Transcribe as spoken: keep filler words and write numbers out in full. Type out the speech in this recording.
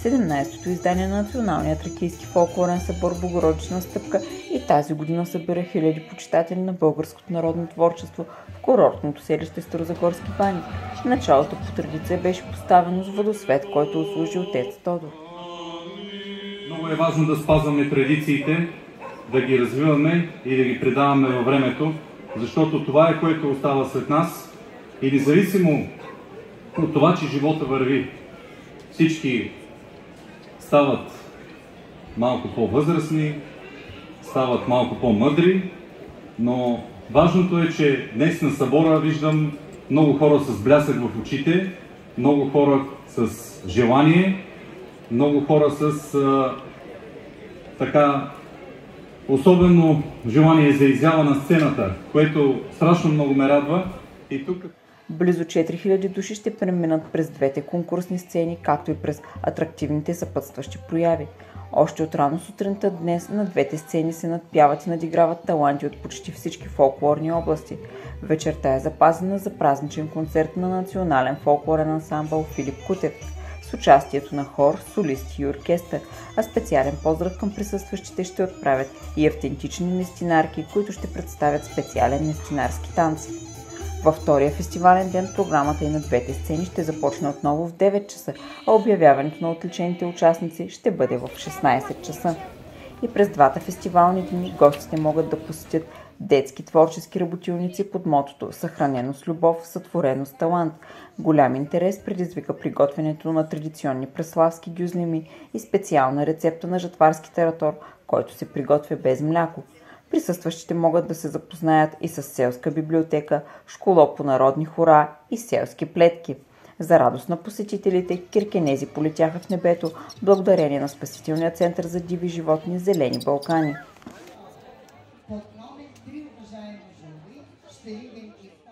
седемнадесетото издание на Националния тракийски фолклорен събор Богородична стъпка и тази година събира хиляди почитатели на българското народно творчество в курортното селище Старозагорски бани. Началото по традиция беше поставено с водосвет, който услужи отец Тодор. Много е важно да спазваме традициите, да ги развиваме и да ги предаваме във времето, защото това е, което остава след нас и независимо от това, че живота върви, всички стават малко по-възрастни, стават малко по-мъдри, но важното е, че днес на събора виждам много хора с блясък в очите, много хора с желание, много хора с а, така особено желание за изява на сцената, което страшно много ме радва. И тук... Близо четири хиляди души ще преминат през двете конкурсни сцени, както и през атрактивните съпътстващи прояви. Още от рано сутринта днес на двете сцени се надпяват и надиграват таланти от почти всички фолклорни области. Вечерта е запазена за празничен концерт на национален фолклорен ансамбъл Филип Кутев с участието на хор, солисти и оркестър, а специален поздрав към присъстващите ще отправят и автентични нестинарки, които ще представят специален нестинарски танц. Във втория фестивален ден програмата и на двете сцени ще започне отново в девет часа, а обявяването на отличените участници ще бъде в шестнадесет часа. И през двата фестивални дни гостите могат да посетят детски творчески работилници под мотото „Съхранено с любов, сътворено с талант“. Голям интерес предизвика приготвянето на традиционни преславски гюзлеми и специална рецепта на жатварски таратор, който се приготвя без мляко. Присъстващите могат да се запознаят и с селска библиотека, школо по народни хора и селски плетки. За радост на посетителите, киркенези полетяха в небето благодарение на Спасителния център за диви животни Зелени Балкани. Под номер три, уважаеми журналисти, ще видим и